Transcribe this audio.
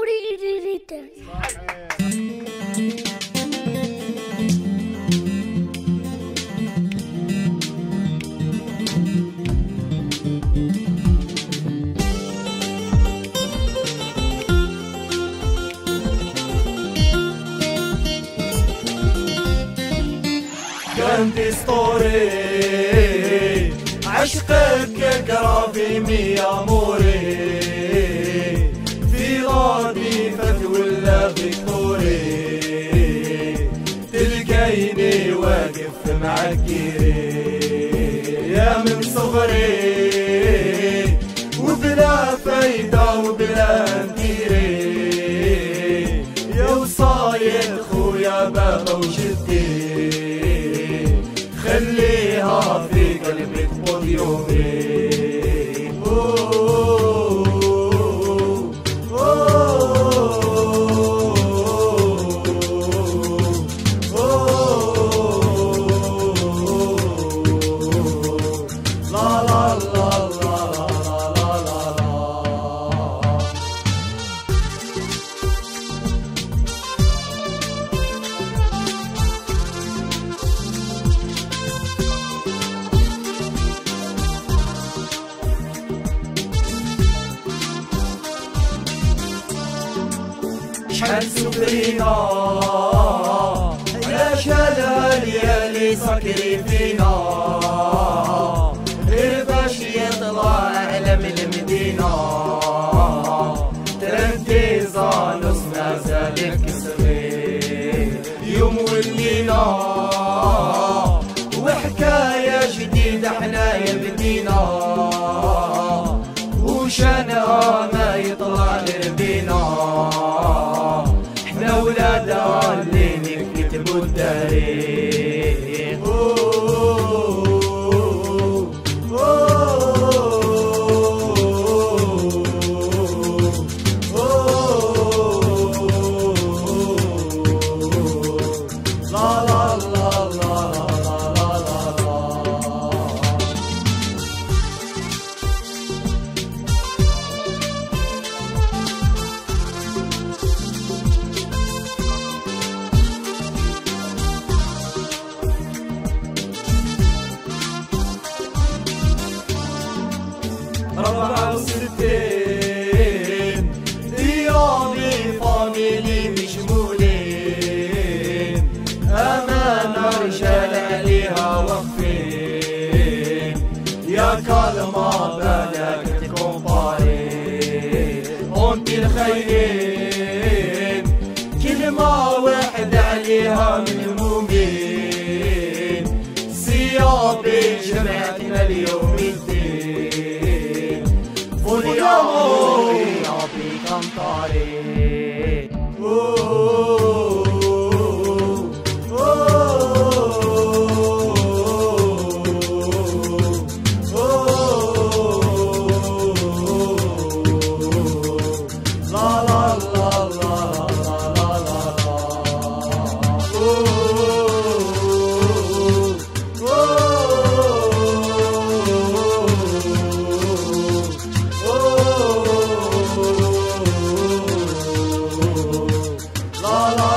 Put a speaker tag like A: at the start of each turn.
A: موريريتر.
B: كنت ستوري عشقك كرافي ميا موري في غادي فتولى فيكتوري تلقيني واقف معكيري يا من صغري وبلا فايدة وبلا نديري يا وصايد خويا بابا وجدي خليها في قلبك بوديومي. لا لا لا لا لا لا لا. شحال سكرينا يا شلال يا اللي سكري فينا غير باش يطلع علم المدينة ترنتيزا نص مازال كسري يوم ولينا وحكاية جديدة حنايا بدينا وشانها ما يطلع غير بينا احنا ولادها اللي نكتبوا التاريخ. لا لا لا لا لا لا لا. ربعة وستين دياري فاميلي مجمولين أمانة رجال عليها وقفين يا كلمة بالك تكومباري انتي الخيرين كلمة واحدة عليها من همومين سيابي جمعتنا اليوم الدين فولياموري أبي كنطاري. لا لا لا لا لا لا لا لا